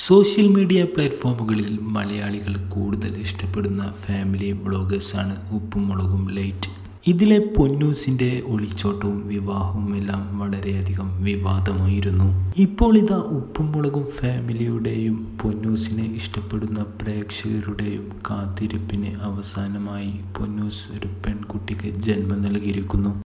Social media പ്ലാറ്റ്ഫോമുകളിൽ മലയാളികൾ കൂടുതൽ ഇഷ്ടപ്പെടുന്ന ഫാമിലി വ്ളോഗേഴ്സാണ് ഉപ്പും മുളകും ലൈറ്റ്. ഇതിലെ പൊന്നൂസിൻ്റെ ഒളിച്ചോട്ടവും വിവാഹവും എല്ലാം വളരെയധികം വിവാദമായിരുന്നു. ഇപ്പോൾ ഇതാ ഉപ്പും മുളകും ഫാമിലിയുടെയും പൊന്നൂസിനെ ഇഷ്ടപ്പെടുന്ന പ്രേക്ഷകരുടെയും കാത്തിരിപ്പിന് അവസാനമായി പൊന്നൂസ് ഒരു പെൺകുട്ടിക്ക് ജന്മം നൽകിയിരിക്കുന്നു.